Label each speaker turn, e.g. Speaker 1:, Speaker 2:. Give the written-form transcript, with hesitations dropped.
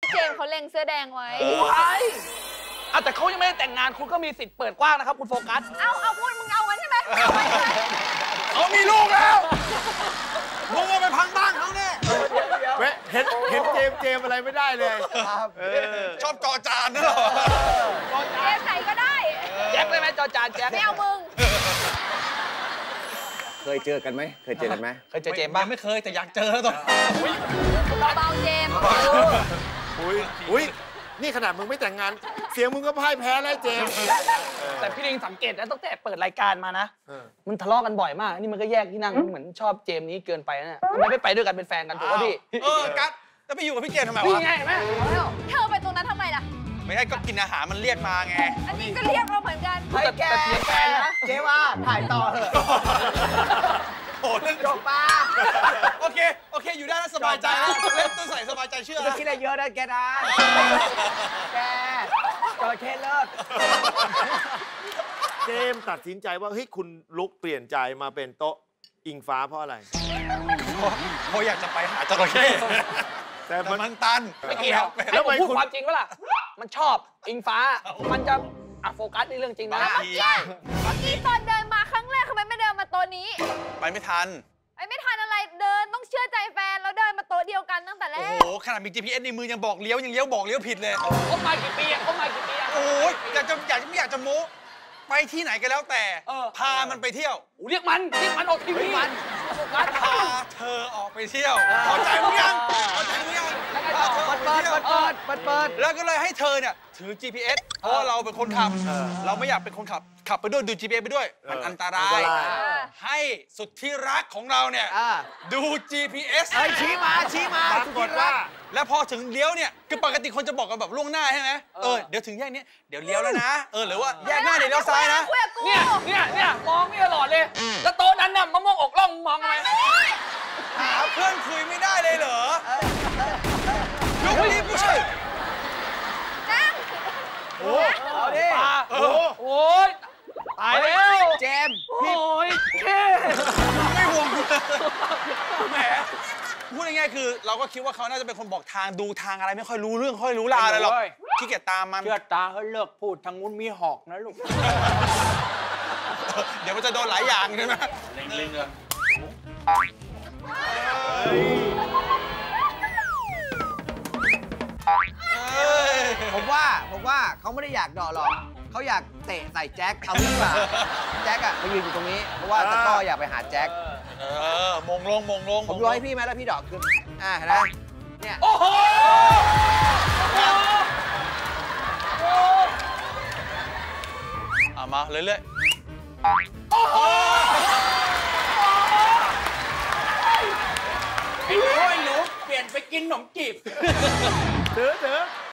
Speaker 1: เจมเขาเล็งเสื้อแดงไว้
Speaker 2: โอ้ยแต่เขายังไม่ได้แต่งงานคุณก็มีสิทธิ์เปิดกว้างนะครับคุณโฟกัส
Speaker 1: เอาพูดมึงเอากันใช่ไหม
Speaker 3: เขามีลูกแล้วมึงเอาไปพังบ้านเขาเนี่ย
Speaker 4: เห็นเจมอะไรไม่ได้เลย
Speaker 3: ชอบจอจานนะหรอ
Speaker 1: เจมใส่ก็ได้
Speaker 2: แจ็คได้ไหมจอจานแจ็ค
Speaker 1: ไม่เอามึง
Speaker 4: เคยเจอกันไหมเคยเจอ
Speaker 2: เจมบ้าง
Speaker 3: ไม่เคยแต่อยากเจอแล้วตอน
Speaker 1: เบาๆเจม
Speaker 4: อุ้ยนี่ขนาดมึงไม่แต่งงานเสียงมึงก็พ่ายแพ้แล้วเจม
Speaker 2: แต่พี่ลิงสังเกตนะตั้งแต่เปิดรายการมานะมันทะเลาะกันบ่อยมากนี่มันก็แยกที่นั่งเหมือนชอบเจมนี้เกินไปนะทำไมไม่ไปด้วยกันเป็นแฟนกันถูกป่ะพี่
Speaker 3: กั๊ดแล้วไปอยู่กับพี่เจมทำไมวะ
Speaker 2: พี่ไงแม่
Speaker 1: เธอไปตรงนั้นทำไมล่ะ
Speaker 3: ไม่ใช่ก็กินอาหารมันเรียกมาไง
Speaker 1: อันนี้ก็เรียกเราเหมือนกัน
Speaker 2: แต่เพียงแฟนนะ
Speaker 4: เจว่าถ่ายต่อเถอะ
Speaker 3: โอ้เรื่อง
Speaker 4: จบปะ
Speaker 3: โอเคอยู่ได้แล้วสบายใจแล้วเล่นตัวใส่สบายใจเชื่อ
Speaker 4: จะคิดอะไรเยอะนะแกนะแกจอยเทเลิศเจมตัดสินใจว่าเฮ้ยคุณลุกเปลี่ยนใจมาเป็นโต๊ะอิงฟ้าเพราะอะไร
Speaker 3: เขาอยากจะไปหาจระเข้แต่มันตัน
Speaker 2: ไม่เกี่ยวแล้วผมพูดความจริงว่าล่ะมันชอบอิงฟ้ามันจะโฟกัสในเรื่องจริงนะ
Speaker 1: ใช่เมื่อกี้ตอนเดินมาครั้งแรกทำไมไม่เดินมาโต๊ะนี้
Speaker 3: ไปไม่ทัน
Speaker 1: อะไรเดินต้องเชื่อใจแฟนแล้วเดินมาโต๊ะเดียวกันตั้งแต่แรก
Speaker 3: โอ้โหขนาดมี GPS ในมือยังบอกเลี้ยวบอกเลี้ยวผิดเลย
Speaker 2: เขามากี่ปี
Speaker 3: โอ้ยไม่อยากจะโม้ไปที่ไหนก็แล้วแต่พามันไปเที่ยว
Speaker 2: เรียกมันออกทีวี
Speaker 3: พาเธอออกไปเที่ยวเข้าใจมึงยัง
Speaker 4: เปิด
Speaker 3: แล้วก็เลยให้เธอเนี่ยถือ GPS เพราะเราเป็นคนขับเราไม่อยากเป็นคนขับไปด้วยดู GPS ไปด้วยมันอันตรายให้สุดที่รักของเราเนี่ยดู GPS
Speaker 4: ชี้มาสุดที่รัก
Speaker 3: แล้วพอถึงเลี้ยวเนี่ยคือปกติคนจะบอกกันแบบล่วงหน้าใช่ไหมเดี๋ยวถึงแยกนี้เดี๋ยวเลี้ยวแล้วนะหรือว่าแยกหน้าเดี๋ยวเลี้ยวซ้ายนะ
Speaker 2: เนี่ยมองไม่ตลอดเลยแล้วโต๊ะนั้นน่ะมะม่วงอกล่องมองอะไร
Speaker 3: หาเพื่อนคุยไม่ได้เลยเหรอยุคนี้ผู้ชาย
Speaker 1: นั่ง
Speaker 4: โอ้ดิ
Speaker 2: โอ้ยตายแล้ว
Speaker 4: เจม
Speaker 2: โอ้ยแค่
Speaker 3: ไม่ห่วงแหมพูดง่ายๆคือเราก็คิดว่าเขาน่าจะเป็นคนบอกทางดูทางอะไรไม่ค่อยรู้เรื่องค่อยรู้ราวอะไรหรอกขี้เกียจตามมัน
Speaker 4: เชื่อตาเขาเลิกพูดทางนู้นมีหอกนะลูก
Speaker 3: เดี๋ยวมันจะโดนหลายอย่างใช่ไหมเล็งเลย
Speaker 4: ผมว่าเขาไม่ได้อยากดอหรอกเขาอยากเตะใส่แจ็คเอาดีกว่าแจ็คอะมายืนอยู่ตรงนี้เพราะว่าตะก้ออยากไปหาแจ็ค
Speaker 3: มงลง
Speaker 4: ผมร้อยพี่ไหมแล้วพี่ดอกขึ้นเห็นไหมเนี่ย
Speaker 2: โอ้โห
Speaker 3: มาเรื่อย
Speaker 2: โอ้โห
Speaker 4: ไอ้หนูเปลี่ยนไปกินขนมจีบถือ